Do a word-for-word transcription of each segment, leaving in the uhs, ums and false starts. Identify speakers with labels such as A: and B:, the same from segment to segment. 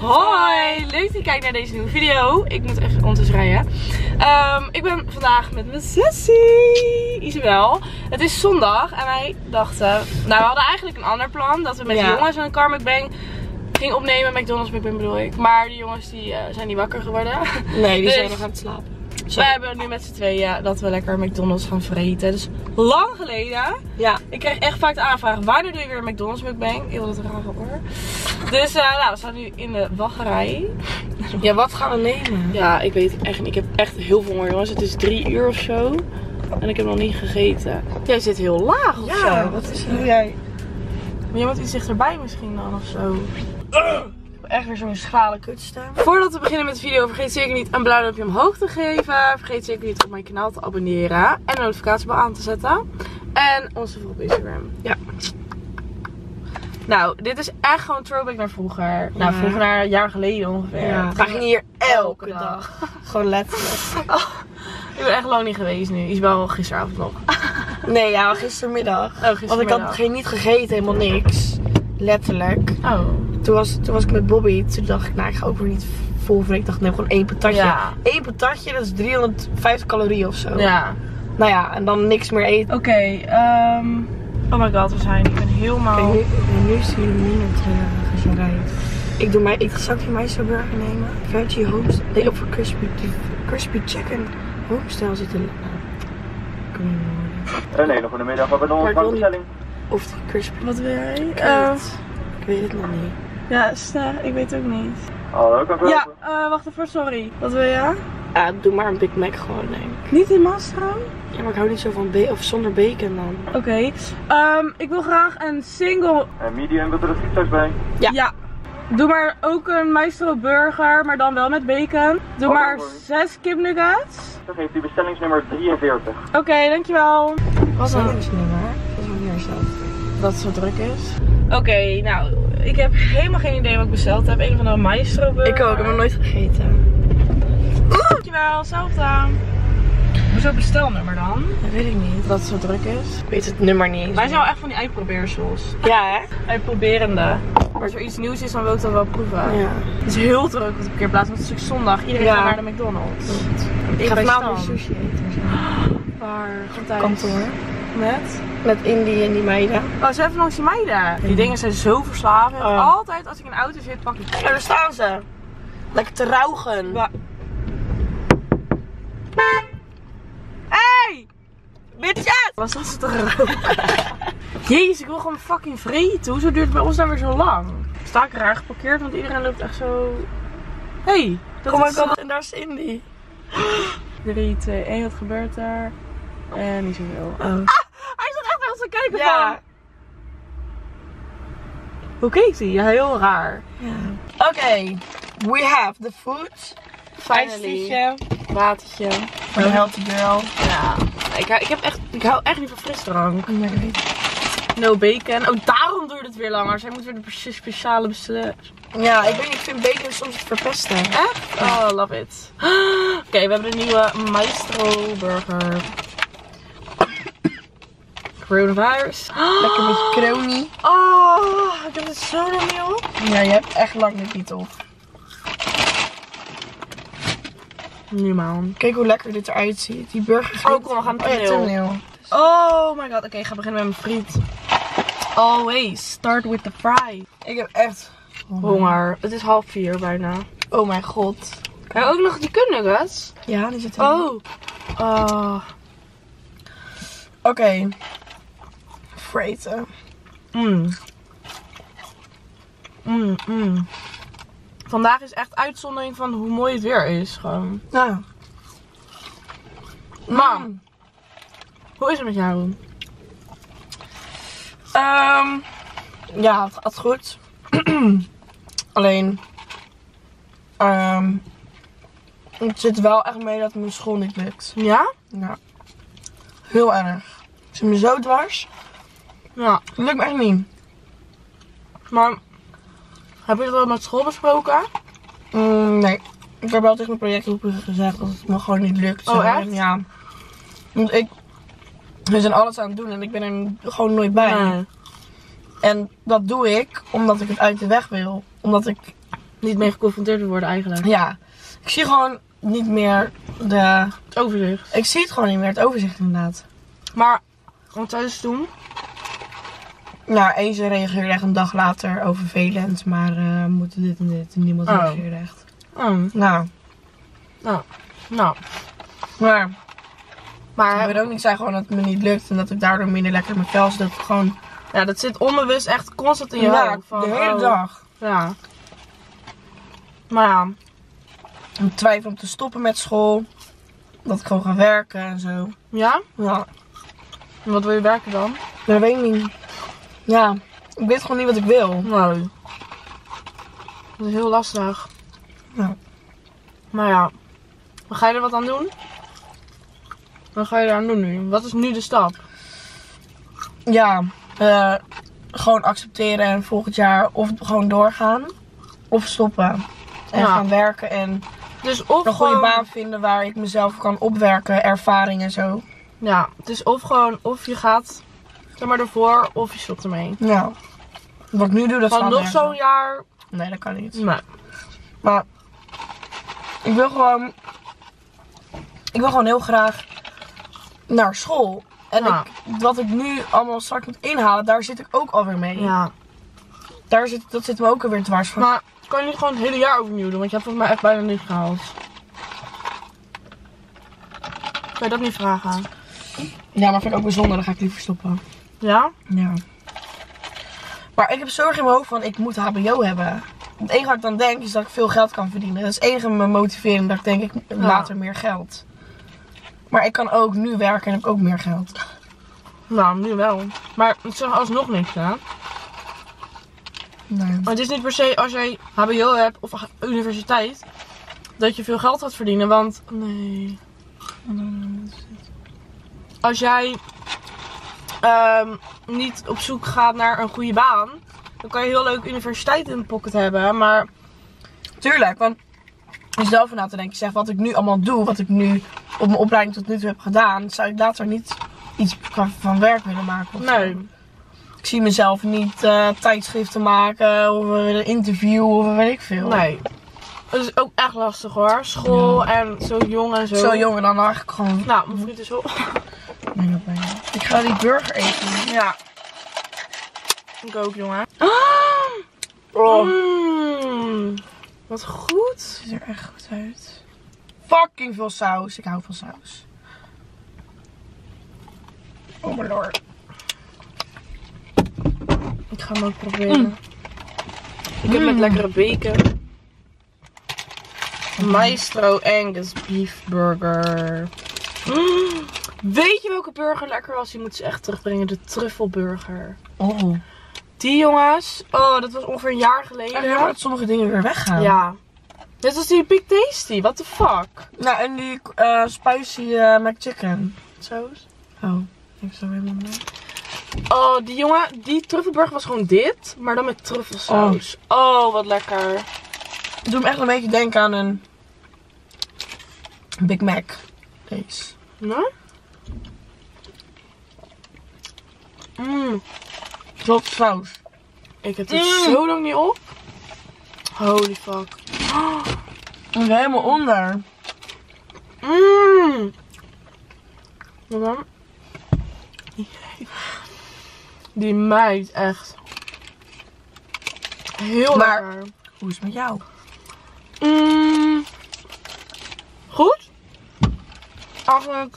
A: Hoi! Leuk dat je kijkt naar deze nieuwe video. Ik moet even ondertussen rijden. Um, ik ben vandaag met mijn zussie, Isabel. Het is zondag en wij dachten... Nou, we hadden eigenlijk een ander plan. Dat we met ja. de jongens een car mukbang gingen opnemen. McDonald's mukbang bedoel ik. Maar die jongens die, uh, zijn niet wakker geworden.
B: Nee, die
A: dus
B: zijn nog aan het slapen.
A: Zo. We hebben nu met z'n tweeën dat we lekker McDonald's gaan vreten. Dus lang geleden.
B: Ja. Ik
A: krijg echt vaak de aanvraag: wanneer doe je weer een McDonald's mukbang? Heel wat raar hoor. Dus uh, nou, we staan nu in de wachtrij.
B: Ja, wat gaan we nemen?
A: Ja, ik weet het echt niet. Ik heb echt heel veel honger, jongens. Het is drie uur of zo. En ik heb nog niet gegeten. Jij zit heel laag of
B: ja,
A: zo.
B: wat is doe jij?
A: Maar je moet iets dichterbij misschien dan of zo.
B: Uh. Echt weer zo'n schrale kutstem.
A: Voordat we beginnen met de video, vergeet zeker niet een blauw duimpje omhoog te geven. Vergeet zeker niet op mijn kanaal te abonneren. En de notificatiebel aan te zetten. En onze volg op Instagram.
B: Ja.
A: Nou, dit is echt gewoon throwback naar vroeger. Ja. Nou, vroeger naar een jaar geleden ongeveer.
B: Ja, we gingen hier elke dag. dag. Gewoon letterlijk. Oh,
A: ik ben echt lang niet geweest nu. Isabel gisteravond nog.
B: Nee, ja, gistermiddag.
A: Oh, gistermiddag.
B: Want ik had geen, niet gegeten, helemaal niks. Letterlijk.
A: Oh.
B: Toen was, toen was ik met Bobby. Toen dacht ik, nou, ik ga ook weer niet vol vreten. Ik dacht, neem gewoon één patatje.
A: Ja.
B: Eén patatje, dat is driehonderdvijftig calorieën of zo.
A: Ja.
B: Nou ja, en dan niks meer eten.
A: Oké, okay, um... oh my god, we zijn. Ik ben helemaal...
B: Okay, nu, nu is hier minder gezelligheid. Ik doe mij, ik zou die Maestro burger nemen. Veggie homestyle. Nee, op voor crispy, crispy chicken homestyle zitten. Nou, ik kan niet meer
C: horen. Een hele goede middag, we hebben onze bestelling.
B: Of die crispy.
A: Wat wil jij?
B: Ik weet, uh, ik weet het nog niet.
A: Ja, sta, ik weet het ook niet.
C: Hallo, kan ik
A: Ja, uh, wacht even, sorry. Wat wil je?
B: Ja, doe maar een Big Mac gewoon, denk ik.
A: Niet in Mastro?
B: Ja, maar ik hou niet zo van bacon, of zonder bacon dan.
A: Oké. Okay. Um, ik wil graag een single...
C: En medium, wilt er een frietsaus bij?
A: Ja. Ja. Doe maar ook een Maestro burger, maar dan wel met bacon. Doe oh, maar zes kipnuggets.
C: Dan geeft u bestellingsnummer drieënveertig.
A: Oké, okay, dankjewel.
B: Wat is bestellingsnummer? Dat is wel meer zelf.
A: Dat het zo druk is. Oké, okay, nou, ik heb helemaal geen idee wat ik besteld heb. Een van de Maestro burger.
B: Ik ook, ik heb nog nooit gegeten.
A: Dankjewel, hetzelfde. Hoezo bestelnummer dan?
B: Dat weet ik niet.
A: Dat het zo druk is.
B: Ik weet het nummer niet.
A: Wij zijn wel echt van die uitprobeersels.
B: Ja, hè?
A: Uitproberende. Maar als er iets nieuws is, dan wil ik dat wel proeven.
B: Ja.
A: Het is heel druk op de parkeerplaats, want het is zondag. Iedereen ja. gaat naar de McDonald's.
B: Ik, ik ga vanavond sushi eten. Zo.
A: Waar? Gaat
B: kantoor.
A: Met?
B: Met Indie en die meiden.
A: Oh, ze hebben langs die meiden. Die dingen zijn zo verslavend. Oh. Altijd als ik in de auto zit, pak ik.
B: Ja, daar staan ze. Lekker te raugen.
A: Wa Hey! Bitches! Was dat te roken? Jezus, ik wil gewoon fucking vreten. Hoezo duurt het bij ons dan weer zo lang? Sta ik raar geparkeerd, want iedereen loopt echt zo... Hey!
B: Dat oh my god, en daar is Indie.
A: drie, twee, één, wat gebeurt er? En niet zoveel.
B: Oh.
A: Ah! Hij zat echt wel te kijken
B: ja.
A: van... Hoe keek hij? Ja, heel raar.
B: Ja. Oké, okay. We have the food. Ijsje,
A: watertje.
B: Voor de healthy girl.
A: Ja. Ik, ik, heb echt, ik hou echt niet van frisdrank. No bacon. Oh, daarom duurt het weer langer. Zij moet weer de speciale bestellen.
B: Ja, ik weet niet, ik vind bacon soms verpesten.
A: Echt? Oh, love it. Oké, okay, we hebben de nieuwe Maestro burger. Coronavirus.
B: Lekker met kronie.
A: Oh, ik heb het zo er mee op.
B: Ja, je hebt echt lang dit niet op.
A: Nu man.
B: Kijk hoe lekker dit eruit ziet. Die burger.
A: Oh, kom, we gaan toneel.
B: Oh, ja, toneel.
A: Oh my god. Oké, okay, ik ga beginnen met mijn friet. Always start with the fry.
B: Ik heb echt
A: honger. honger. Het is half vier bijna.
B: Oh mijn god.
A: Heb je ook nog die kipnuggets?
B: Ja, die zitten
A: er. Oh. Oh.
B: Oké. Okay. Vreten.
A: Mm. Mm, mm. Vandaag is echt uitzondering van hoe mooi het weer is. Gewoon.
B: Ja.
A: Mam. Mm. Hoe is het met jou?
B: Um, ja, het gaat goed. Alleen. Um, het zit wel echt mee dat mijn school niet lukt.
A: Ja?
B: Ja. Heel erg. Ik zit me zo dwars.
A: Ja.
B: Het lukt me echt niet.
A: Maar. Heb je het wel met school besproken?
B: Mm, nee. Ik heb wel tegen mijn projectgroepen gezegd dat het me gewoon niet lukt.
A: Oh, echt?
B: En ja. Want ik... We zijn alles aan het doen en ik ben er gewoon nooit bij. Nee. En dat doe ik omdat ik het uit de weg wil. Omdat ik
A: niet mee geconfronteerd wil worden eigenlijk.
B: Ja, ik zie gewoon niet meer de...
A: Het overzicht.
B: Ik zie het gewoon niet meer, het overzicht inderdaad.
A: Maar, wat zou je dus doen?
B: Nou, Eze reageerde echt een dag later over vervelend, maar uh, we moeten dit en dit en niemand
A: Oh.
B: reageerde echt.
A: Oh,
B: Nou,
A: nou, nou.
B: maar
A: Maar
B: ik weet ook niet zeggen gewoon dat het me niet lukt en dat ik daardoor minder lekker in mijn vel zit. Dat ik gewoon,
A: ja, dat zit onbewust echt constant in je
B: ja,
A: hoofd. Van,
B: de hele
A: oh,
B: dag.
A: Ja. Maar ja,
B: Ik twijfel om te stoppen met school. Dat ik gewoon ga werken en zo.
A: ja?
B: Ja,
A: En wat wil je werken dan?
B: dat weet ik niet. Ja, ik weet gewoon niet wat ik wil.
A: Nee. Dat is heel lastig.
B: Ja.
A: Maar ja, wat ga je er wat aan doen? Wat ga je er aan doen nu? Wat is nu de stap?
B: Ja, uh, gewoon accepteren en volgend jaar of gewoon doorgaan. Of stoppen. En
A: Ja.
B: gaan werken en
A: Dus of
B: een goede
A: gewoon,
B: baan vinden waar ik mezelf kan opwerken, ervaring en zo.
A: ja, het is of gewoon, of je gaat er maar ervoor, of je stopt ermee.
B: Ja. Wat ik nu doe, dat
A: Van
B: slaat
A: nog
B: nergens
A: zo'n
B: op.
A: jaar,
B: Nee, dat kan niet.
A: nee.
B: Maar ik wil gewoon, ik wil gewoon heel graag naar school. En
A: Ja.
B: ik, wat ik nu allemaal straks moet inhalen, daar zit ik ook alweer mee.
A: Ja.
B: Daar zit, dat zit me ook alweer dwars van.
A: Maar kan je niet gewoon het hele jaar overnieuw doen? Want je hebt volgens mij echt bijna niks gehaald. Kan je dat niet vragen?
B: Ja, maar vind ik ook bijzonder, dan ga ik liever stoppen.
A: Ja?
B: Ja. Maar ik heb zorg in mijn hoofd van, ik moet H B O hebben. Het enige wat ik dan denk, is dat ik veel geld kan verdienen. Dat is het enige me motivering, dat ik denk, ik later meer geld. Maar ik kan ook nu werken en heb ik ook meer geld.
A: Nou, nu wel. Maar ik zeg alsnog niks, hè?
B: Nee.
A: Maar het is niet per se als jij H B O hebt of universiteit dat je veel geld gaat verdienen, want nee. Als jij um, niet op zoek gaat naar een goede baan, dan kan je heel leuk universiteit in de pocket hebben, maar
B: Tuurlijk, want als je zelf na te denken, zeg wat ik nu allemaal doe, wat ik nu op mijn opleiding tot nu toe heb gedaan, zou ik later niet iets van werk willen maken. Of
A: nee.
B: zo. Ik zie mezelf niet uh, tijdschriften maken of een interview of weet ik veel.
A: Nee. Het is ook echt lastig hoor. School
B: Ja.
A: en zo jong en zo.
B: Zo jong en dan eigenlijk gewoon.
A: Nou, mijn vriend is op.
B: Nee, dat ben je. Ik ga die burger eten.
A: Ja. Ik ook, jongen.
B: Oh.
A: Mm, wat goed.
B: Het ziet er echt goed uit. Fucking veel saus. Ik hou van saus. Oh my lord.
A: Ik ga hem ook proberen.
B: Mm.
A: Ik heb met
B: Mm.
A: lekkere bacon. Maestro Angus Beef Burger. Mm. Weet je welke burger lekker was? Die moeten ze echt terugbrengen. De truffelburger.
B: Oh.
A: Die jongens. Oh, dat was ongeveer een jaar geleden.
B: Ja, dat sommige dingen weer weggaan.
A: Ja. Dit was die Big Tasty. What the fuck?
B: Nou, en die uh, spicy uh, McChicken.
A: Saus.
B: Oh, ik zo helemaal mee.
A: Oh, die jongen, die truffelburger was gewoon dit, maar dan met truffelsaus. Oh, oh wat lekker.
B: Het doet me echt een beetje denken aan een Big Mac. Deze.
A: Nou? Mmm,
B: Tot saus.
A: ik heb dit
B: Mm.
A: zo lang niet op. Holy fuck.
B: Ik ben helemaal onder.
A: Mmm. Wat dan? Die meid, echt. Heel
B: Maar-
A: lekker.
B: Hoe is het met jou?
A: Mm, goed. Eigenlijk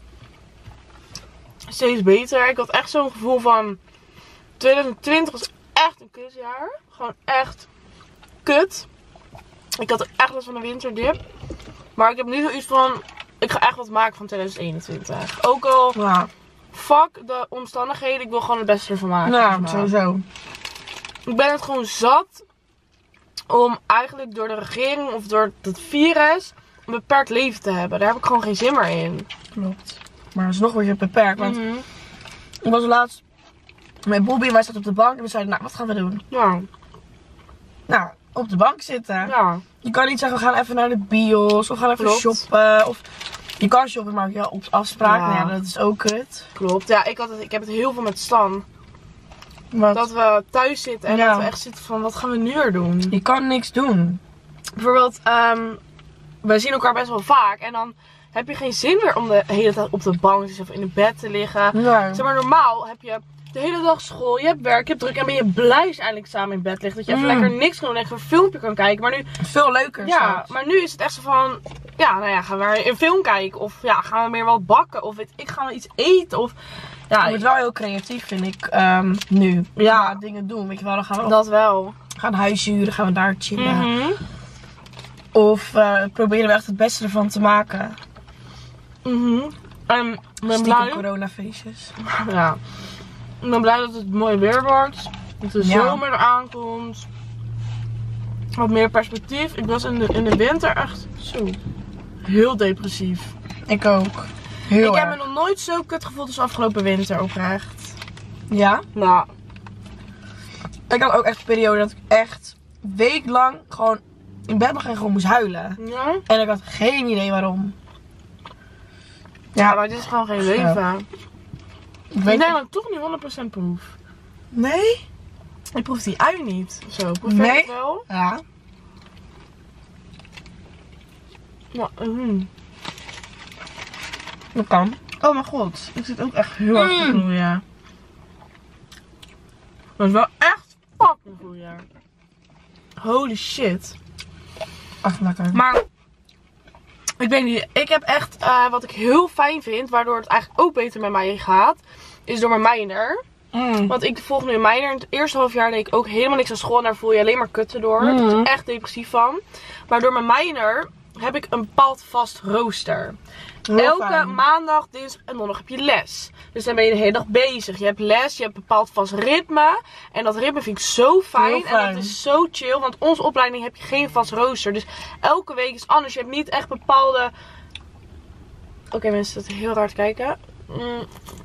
A: steeds beter. Ik had echt zo'n gevoel van twintig twintig was echt een kutjaar. Gewoon echt kut. Ik had echt last van een winterdip. Maar ik heb nu zoiets van, ik ga echt wat maken van twintig eenentwintig. Ook al
B: Ja,
A: fuck de omstandigheden, ik wil gewoon het beste ervan maken.
B: nou,
A: zeg maar.
B: sowieso.
A: Ik ben het gewoon zat om eigenlijk door de regering of door het virus een beperkt leven te hebben. Daar heb ik gewoon geen zin meer in.
B: Klopt. Maar alsnog word je beperkt. Want
A: Mhm.
B: ik was laatst met Bobby en wij zaten op de bank en we zeiden, nou, wat gaan we doen?
A: Ja,
B: Nou, op de bank zitten.
A: ja.
B: Je kan niet zeggen, we gaan even naar de bios of we gaan even
A: Klopt.
B: shoppen. Of je kan shoppen, maar ja, op afspraak.
A: Ja.
B: Nou ja, dat is ook kut.
A: Klopt. Ja, ik, had het, ik heb het heel veel met Stan.
B: Wat?
A: Dat we thuis zitten en
B: Ja.
A: dat we echt zitten van, wat gaan we nu er doen?
B: Je kan niks doen.
A: Bijvoorbeeld, um, we zien elkaar best wel vaak en dan heb je geen zin meer om de hele tijd op de bank te zitten of in het bed te liggen.
B: Ja.
A: Zeg maar, normaal heb je de hele dag school, je hebt werk, je hebt druk en ben je blij als je eindelijk samen in bed ligt. Dat je even
B: Mm.
A: lekker niks kan doen en even een filmpje kan kijken. Maar nu,
B: Veel leuker.
A: ja,
B: zelfs.
A: maar nu is het echt zo van, ja, nou ja, gaan we een film kijken of ja, gaan we meer wat bakken of weet ik, gaan we iets eten of... Ja,
B: Je wordt wel heel creatief, vind ik, um, nu.
A: Ja.
B: Ja, dingen doen. Weet je wel, dan gaan we
A: dat wel.
B: gaan huis huren, gaan we daar chillen.
A: Mhm.
B: Of uh, proberen we echt het beste ervan te maken.
A: Mhm. En ik ben
B: Stiekem
A: blij.
B: coronafeestjes.
A: Ja. Ik ben blij dat het mooi weer wordt. Dat de
B: Ja.
A: zomer eraan komt. Wat meer perspectief. Ik was in de, in de winter echt zo heel depressief.
B: Ik ook. Heel
A: ik heb
B: erg.
A: me nog nooit zo kut gevoeld als afgelopen winter oprecht.
B: Ja?
A: Nou.
B: Ik had ook echt een periode dat ik echt weeklang gewoon in bed lag en gewoon moest huilen.
A: Ja?
B: En ik had geen idee waarom.
A: Ja, maar dit is gewoon geen leven.
B: Ik
A: Ik
B: weet
A: denk dat ik toch niet honderd procent proef.
B: Nee?
A: Ik proef die ui niet. Of zo. Proef jij
B: Nee.
A: het wel?
B: Ja.
A: Ja. Mm.
B: Dat kan.
A: Oh mijn god. Ik zit ook echt heel erg te
B: Mm.
A: groeien. Dat is wel echt fucking groeien. Holy shit.
B: Ach, lekker.
A: Maar, ik weet niet, ik heb echt, uh, wat ik heel fijn vind, waardoor het eigenlijk ook beter met mij gaat, is door mijn minor.
B: Mm.
A: Want ik volg nu een minor. In het eerste half jaar deed ik ook helemaal niks aan school en daar voel je alleen maar kutten door. Daar word
B: Mhm.
A: ik echt depressief van. Maar door mijn minor heb ik een bepaald vast rooster.
B: Heel
A: Elke
B: fijn.
A: maandag, dinsdag en donderdag heb je les. Dus dan ben je de hele dag bezig. Je hebt les, je hebt een bepaald vast ritme. En dat ritme vind ik zo fijn.
B: Heel fijn.
A: En dat is zo chill. Want onze opleiding heb je geen vast rooster. Dus elke week is anders. Je hebt niet echt bepaalde... Oké mensen, dat is heel raar te kijken. Mm.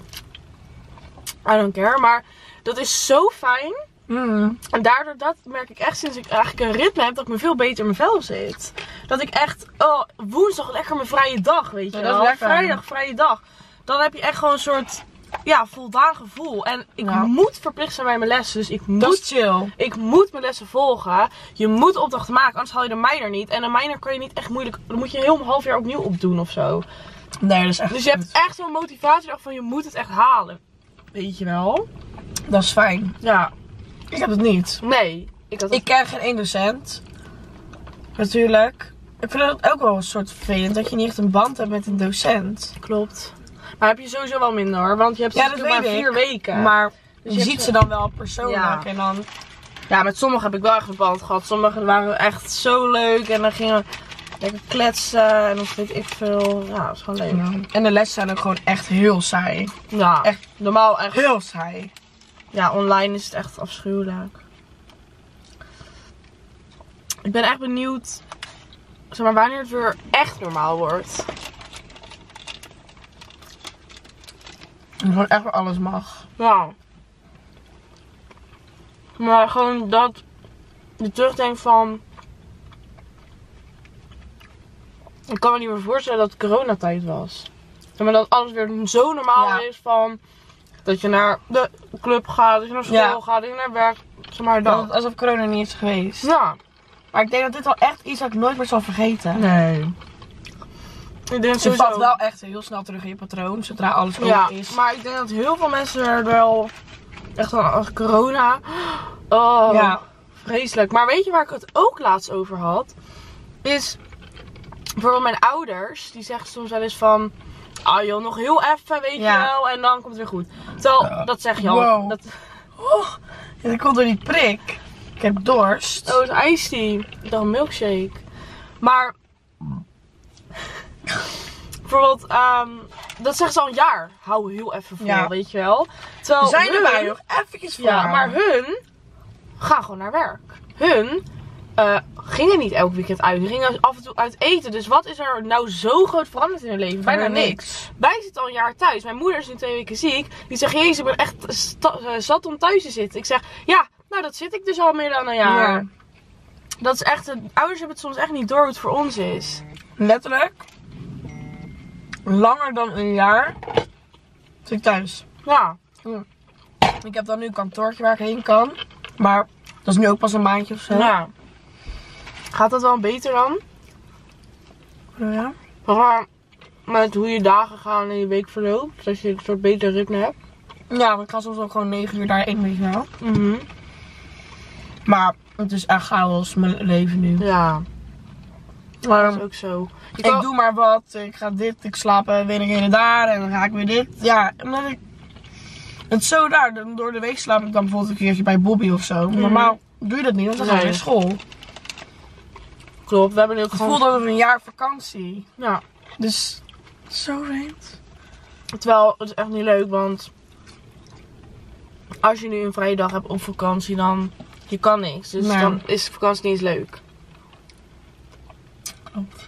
A: I don't care. Maar dat is zo fijn.
B: Mm.
A: En daardoor dat merk ik echt sinds ik eigenlijk een ritme heb dat ik me veel beter in mijn vel zit. Dat ik echt, oh, woensdag lekker mijn vrije dag, weet je
B: Ja, dat is
A: wel.
B: lekker.
A: Vrijdag vrije dag. Dan heb je echt gewoon een soort, ja, voldaan gevoel. En ik
B: Ja.
A: moet verplicht zijn bij mijn lessen. Dus ik
B: Dat is
A: moet,
B: chill.
A: ik moet mijn lessen volgen. Je moet opdrachten maken, anders haal je de minor niet. En een minor kan je niet echt moeilijk, dan moet je heel een half jaar opnieuw opdoen of zo.
B: Nee, dat is echt
A: Dus je
B: goed.
A: hebt echt zo'n motivatie van je moet het echt halen. Weet je wel?
B: Dat is fijn.
A: Ja.
B: Ik heb het niet.
A: Nee. Ik had het
B: Ik ken geen één docent. Natuurlijk. Ik vind het ook wel een soort vervelend dat je niet echt een band hebt met een docent.
A: Klopt. Maar heb je sowieso wel minder hoor. Want je hebt
B: Ja,
A: ze
B: dat
A: natuurlijk maar
B: weet
A: vier
B: ik.
A: weken.
B: Maar
A: Dus
B: je
A: je
B: ziet
A: hebt
B: ze dan wel persoonlijk.
A: Ja.
B: En dan...
A: ja, met sommigen heb ik wel echt een band gehad. Sommigen waren echt zo leuk. En dan gingen we lekker kletsen. En dan weet ik veel. Ja, dat is gewoon leuk.
B: Ja. En de lessen zijn ook gewoon echt heel saai.
A: Ja,
B: Echt.
A: normaal echt.
B: Heel saai.
A: Ja, online is het echt afschuwelijk. Ik ben echt benieuwd. Zeg maar, wanneer het weer echt normaal wordt.
B: En gewoon echt wel alles mag.
A: Ja. Maar gewoon dat je terugdenkt van... Ik kan me niet meer voorstellen dat het coronatijd was. Zeg maar dat alles weer zo normaal
B: Ja.
A: is van... Dat je naar de club gaat, dat je naar school
B: Ja.
A: gaat, dat je naar werk. Zeg maar
B: Dat
A: dat.
B: het alsof corona niet is geweest.
A: Ja.
B: Maar ik denk dat dit wel echt iets dat ik nooit meer zal vergeten.
A: Nee. Ik denk
B: Je
A: sowieso...
B: valt wel echt heel snel terug in je patroon zodra alles over
A: Ja,
B: is.
A: maar ik denk dat heel veel mensen er wel... Echt wel als corona... Oh,
B: Ja.
A: vreselijk. Maar weet je waar ik het ook laatst over had? Is... Bijvoorbeeld mijn ouders, die zeggen soms wel eens van... Ah joh, nog heel even, weet
B: Ja.
A: je wel. En dan komt het weer goed. Terwijl, dat zeg je al.
B: Wow.
A: Dat...
B: Oh, ja, dat komt door die prik. Ik heb dorst.
A: Oh, het is ijsthee. Ik dacht een milkshake. Maar... Bijvoorbeeld, ehm, dat zeggen ze al een jaar. Hou heel even vol,
B: Ja.
A: weet je wel. Terwijl
B: We zijn
A: hun-
B: erbij nog eventjes voor.
A: Ja, maar hun gaan gewoon naar werk. Hun uh, gingen niet elk weekend uit. Die gingen af en toe uit eten. Dus wat is er nou zo groot veranderd in hun leven? Bijna
B: Bijna
A: niks. Wij zitten al een jaar thuis. Mijn moeder is nu twee weken ziek. Die zegt, jezus, ik ben echt sta- uh, zat om thuis te zitten. Ik zeg, ja, nou dat zit ik dus al meer dan een jaar.
B: Ja.
A: Dat is echt, de ouders hebben het soms echt niet door hoe het voor ons is.
B: Letterlijk. Langer dan een jaar. Zit ik thuis.
A: Ja.
B: Ik heb dan nu een kantoortje waar ik heen kan. Maar dat is nu ook pas een maandje of zo.
A: Ja. Gaat dat wel beter dan?
B: Ja.
A: Maar met hoe je dagen gaan en je week verloopt. Dat je een soort beter ritme hebt.
B: Ja, want ik ga soms ook gewoon negen uur daar één, weet je wel.
A: Mhm.
B: Maar het is echt chaos, mijn leven nu.
A: Ja,
B: Maar,
A: dat is ook zo. Je kan...
B: ik doe maar wat, ik ga dit, ik slaap weer een keer daar en dan ga ik weer dit. Ja, omdat ik... Het is zo raar, dan door de week slaap ik dan bijvoorbeeld een keertje bij Bobby of zo.
A: Mhm.
B: Normaal doe je dat niet, want dan ga je
A: Nee.
B: naar school.
A: Klopt, we hebben nu ook
B: Het
A: gewoon...
B: voelt alsof een jaar vakantie.
A: Ja,
B: Dus, zo vreemd.
A: terwijl het is echt niet leuk, want als je nu een vrije dag hebt op vakantie, dan je kan niks. Dus
B: Nee.
A: dan is vakantie niet eens leuk.
B: Klopt.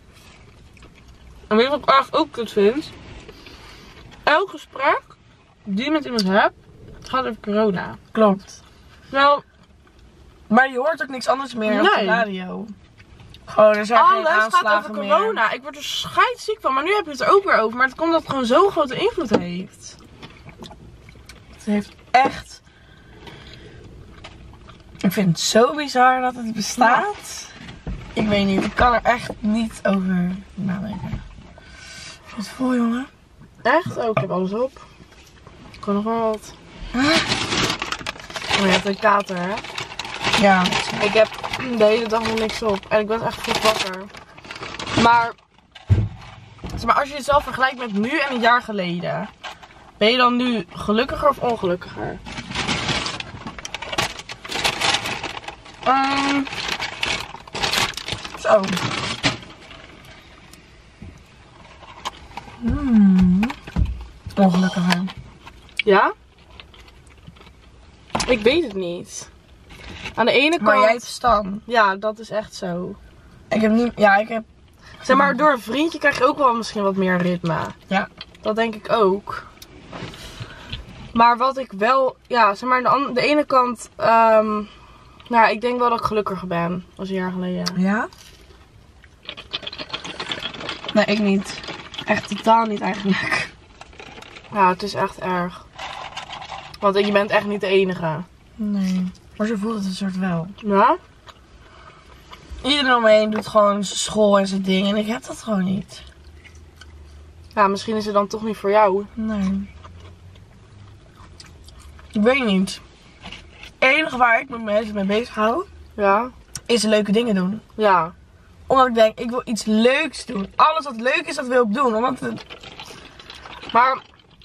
A: En weet je wat ik echt ook kut vind? Elk gesprek die je met iemand hebt, gaat over corona.
B: Klopt.
A: Nou,
B: Maar je hoort ook niks anders meer op de
A: Nee.
B: radio. Gewoon, er zijn geen
A: alles gaat
B: aanslagen
A: over
B: meer.
A: corona. Ik word er scheidsziek van, maar nu heb je het er ook weer over. Maar het komt dat het gewoon zo'n grote invloed heeft.
B: Het heeft echt... Ik vind het zo bizar dat het bestaat. Ik weet niet, ik kan er echt niet over nadenken. Is het vol, jongen?
A: Echt? Oh, ik heb alles op. Ik kan nog wel wat. Oh, je hebt een kater, hè?
B: Ja.
A: Ik heb de hele dag nog niks op. En ik was echt vroeg wakker. Maar, zeg maar als je jezelf vergelijkt met nu en een jaar geleden. Ben je dan nu gelukkiger of ongelukkiger?
B: Um, zo. Hmm. Ongelukkiger.
A: Ja? Ik weet het niet. Aan de ene kant...
B: Maar jij hebt verstand.
A: Ja, dat is echt zo.
B: Ik heb niet... Ja, ik heb...
A: Zeg maar, door een vriendje krijg je ook wel misschien wat meer ritme.
B: Ja.
A: Dat denk ik ook. Maar wat ik wel... Ja, zeg maar, aan de, an- de ene kant... Um, nou, ik denk wel dat ik gelukkiger ben. Als een jaar geleden.
B: Ja? Nee, ik niet. Echt totaal niet eigenlijk.
A: Ja, het is echt erg. Want je bent echt niet de enige.
B: Nee. Maar zo voelt het een soort wel.
A: Ja?
B: Iedereen om me heen doet gewoon zijn school en zijn ding. En ik heb dat gewoon niet.
A: Ja, misschien is het dan toch niet voor jou.
B: Nee. Ik weet niet. Het enige waar ik me mensen mee bezig hou,
A: Ja?
B: is leuke dingen doen.
A: Ja.
B: Omdat ik denk, ik wil iets leuks doen. Alles wat leuk is, dat wil ik doen. Omdat het...
A: Maar...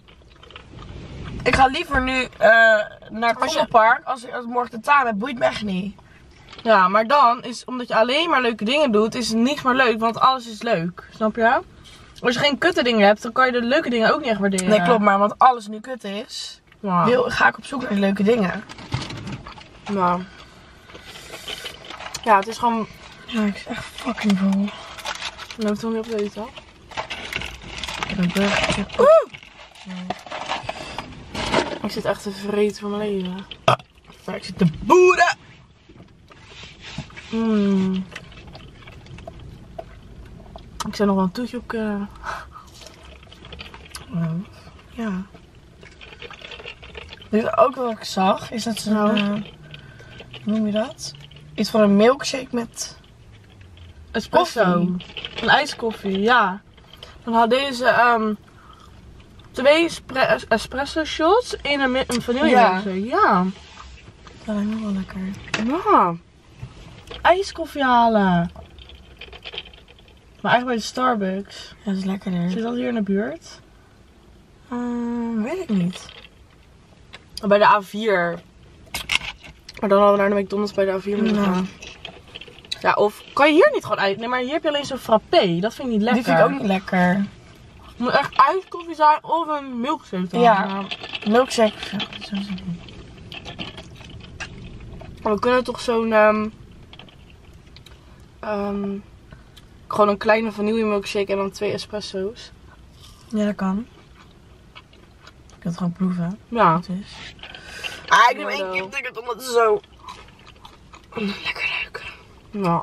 B: Ik ga liever nu uh, naar het
A: Als je-
B: Vondelpark als ik als ik morgen tentamen heb. Boeit me echt niet.
A: Ja, maar dan is, omdat je alleen maar leuke dingen doet, is het niks meer leuk, want alles is leuk. Snap je? Als je geen kutte dingen hebt, dan kan je de leuke dingen ook niet echt waarderen.
B: Nee, klopt. Maar want alles nu kut is,
A: Ja.
B: wil, ga ik op zoek naar die leuke dingen.
A: Ja. Ja, het is gewoon...
B: Ja, ik is echt fucking vol.
A: Dan heb ik toch niet op te eten.
B: Ik heb een burgertje.
A: Ik zit echt te vreten van mijn leven.
B: Maar ik zit te boeren.
A: Mm. Ik zou nog wel een toetje op kunnen.
B: Oh, ja. Dit is ook wat ik zag, is dat ze,
A: Nou.
B: uh, hoe noem je dat? Iets van een milkshake met
A: Espresso.
B: koffie.
A: Een ijskoffie, ja. Dan had deze um, twee espre- es- espresso shots in een, mi- een vanille
B: Ja.
A: milkshake. Ja.
B: Dat lijkt me wel lekker.
A: Ja. Ijskoffie halen. Maar eigenlijk bij de Starbucks.
B: Ja, dat is lekkerder.
A: Zit dat hier in de buurt?
B: Um, weet ik niet.
A: Bij de A vier. Maar dan hadden we naar de McDonald's bij de A vier moeten
B: Ja.
A: gaan. Ja, of kan je hier niet gewoon uit? Nee, maar hier heb je alleen zo'n frappé. Dat vind ik niet lekker.
B: Die vind ik ook niet lekker.
A: Het moet echt ijskoffie zijn of een milkshake dan.
B: Ja.
A: Maar
B: Milkshake. Ja, zo is het niet.
A: we kunnen toch zo'n... Um, um, gewoon een kleine vanille milkshake en dan twee espresso's.
B: Ja, dat kan. Ik wil het gewoon proeven.
A: Ja.
B: Het is. Ah, ik neem
A: Ja,
B: één
A: wel.
B: keer ticket omdat het zo...
A: Lekker ruiken. Ja.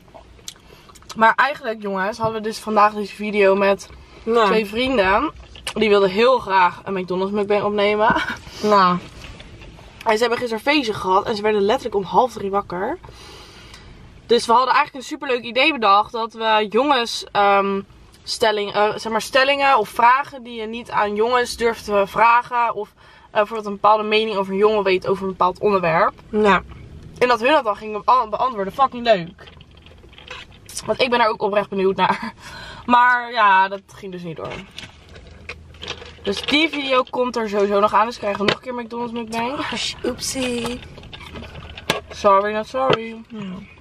A: Maar eigenlijk, jongens, hadden we dus vandaag deze video met
B: Nou,
A: twee vrienden. Die wilde heel graag een McDonald's mukbang opnemen.
B: Nou.
A: En ze hebben gisteren feestje gehad. En ze werden letterlijk om half drie wakker. Dus we hadden eigenlijk een superleuk idee bedacht. Dat we jongens um, stelling, uh, zeg maar stellingen of vragen die je niet aan jongens durft te vragen. Of uh, bijvoorbeeld een bepaalde mening over een jongen weet over een bepaald onderwerp.
B: Ja.
A: En dat hun dat dan gingen beantwoorden. Fucking leuk. Want ik ben daar ook oprecht benieuwd naar. Maar ja, dat ging dus niet door. Dus die video komt er sowieso nog aan. Dus krijgen we nog een keer McDonald's mukbang.
B: Oepsie.
A: Sorry, not sorry.
B: Ja.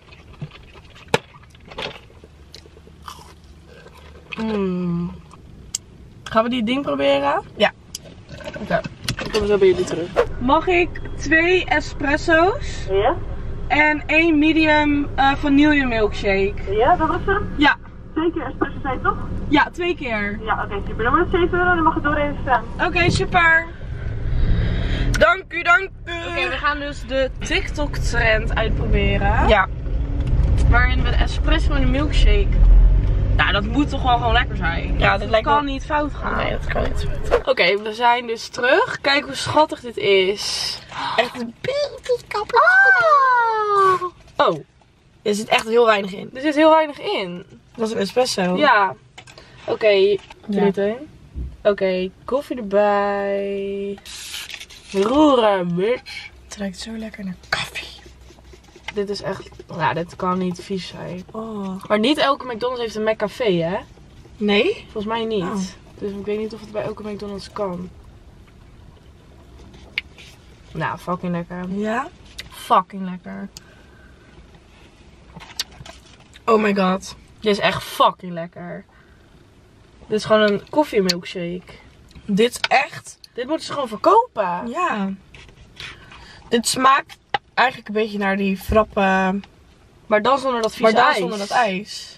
A: Mm. Gaan we die ding proberen?
B: Ja.
A: Oké. Okay. Ik kom zo bij jullie terug. Mag ik twee espresso's?
C: Ja?
A: En één medium uh, vanille milkshake?
C: Ja, dat was hem?
A: Ja.
C: Twee keer espresso zei je toch?
A: Ja, twee keer.
C: Ja, oké, okay, super. Dan wordt het zeven euro en dan mag het doorheen staan.
A: Oké, okay, super. Dank u, dank u. Oké, okay, we gaan dus de TikTok trend uitproberen.
B: Ja.
A: Waarin we de espresso en de milkshake. Nou, dat moet toch wel gewoon lekker zijn.
B: Ja, dat,
A: dat
B: lijkt
A: kan
B: me...
A: niet fout gaan.
B: Nee, dat kan niet fout.
A: Oké, okay, we zijn dus terug. Kijk hoe schattig dit is.
B: Echt een beetje kapot.
A: Ah. Oh.
B: Er zit echt heel weinig in.
A: Er zit heel weinig in.
B: Dat is een espresso.
A: Ja. Oké, okay,
B: ja.
A: Oké, okay, koffie erbij. Roeren, bitch.
B: Het ruikt zo lekker naar koffie.
A: Dit is echt, nou, dit kan niet vies zijn.
B: Oh.
A: Maar niet elke McDonald's heeft een McCafé, hè?
B: Nee?
A: Volgens mij niet.
B: Oh.
A: Dus ik weet niet of het bij elke McDonald's kan. Nou, fucking lekker.
B: Ja?
A: Fucking lekker.
B: Oh my god.
A: Dit is echt fucking lekker. Dit is gewoon een koffiemilkshake.
B: Dit is echt...
A: Dit moeten ze gewoon verkopen.
B: Ja. Dit smaakt eigenlijk een beetje naar die frappe...
A: Maar dan zonder dat vieze
B: maar dan
A: ijs.
B: zonder dat ijs.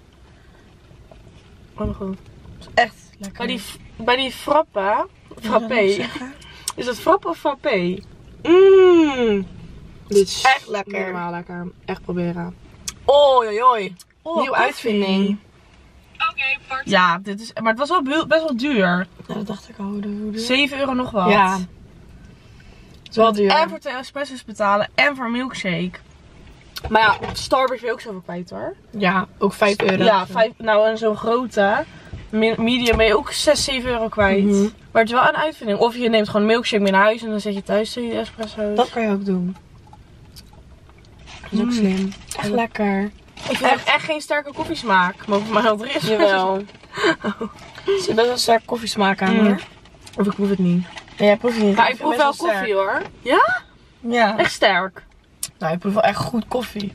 A: Oh, goed.
B: Dat is echt lekker.
A: Bij die, bij die frappe... Frappé. Is het frappe of frappé?
B: Mmm.
A: Dit is
B: echt lekker.
A: Helemaal lekker. Echt proberen.
B: Oei, oei.
A: Oh,
B: nieuwe uitvinding.
A: Oké, okay, ja, dit is... Maar het was wel best wel duur.
B: Ja, dat dacht ik al. Hoe duur?
A: zeven euro nog wat.
B: Ja. Het is wel duur.
A: En voor twee espresso's betalen en voor een milkshake. Maar ja, Starbucks wil ook zoveel kwijt hoor.
B: Ja, ook vijf euro.
A: Ja, vijf, nou en zo'n grote medium ben je ook zes, zeven euro kwijt.
B: Mm-hmm.
A: Maar het is wel een uitvinding. Of je neemt gewoon een milkshake mee naar huis en dan zet je thuis twee espresso's.
B: Dat kan je ook doen. Dat is ook
A: mm.
B: slim. Echt lekker.
A: Ik vind echt, echt geen sterke koffiesmaak. Maar voor mij al er is.
B: Jawel. Oh. Er zit best wel sterk koffiesmaak aan
A: mm.
B: hoor.
A: Of ik proef het niet.
B: Ja, jij proeft het niet.
A: Maar ik proef wel koffie sterk. Hoor. Ja?
B: Ja.
A: Echt sterk.
B: Nou, ik proef wel echt goed koffie.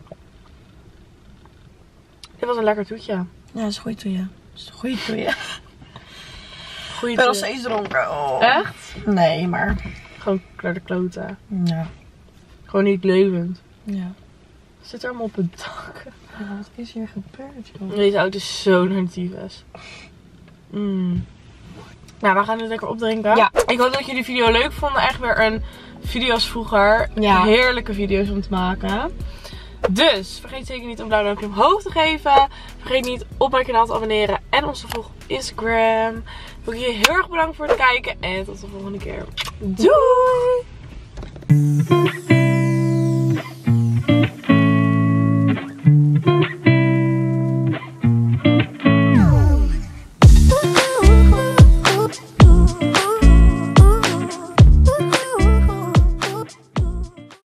A: Dit was een lekker toetje.
B: Ja, dat is een goeie toetje. Dat is een goeie toetje.
A: Goeie
B: Ik ben nog steeds dronken. Oh.
A: Echt?
B: Nee, maar...
A: Gewoon naar de kloten.
B: Ja.
A: Gewoon niet levend.
B: Ja.
A: Zit er allemaal op het dak.
B: Ja, wat is hier gebeurd, joh?
A: Deze auto is zo negatief. Mm. Nou, we gaan het lekker opdrinken.
B: Ja.
A: Ik hoop dat jullie de video leuk vonden. Echt weer een video als vroeger.
B: Ja.
A: Heerlijke video's om te maken. Dus, vergeet zeker niet om een blauw duimpje omhoog te geven. Vergeet niet op mijn kanaal te abonneren. En ons te volgen op Instagram. Ik wil je heel erg bedanken voor het kijken. En tot de volgende keer. Doei!